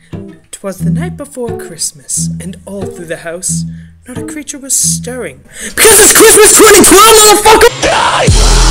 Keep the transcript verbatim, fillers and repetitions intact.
'Twas the night before Christmas, and all through the house not a creature was stirring. Because it's Christmas twenty twelve, motherfucker! Die!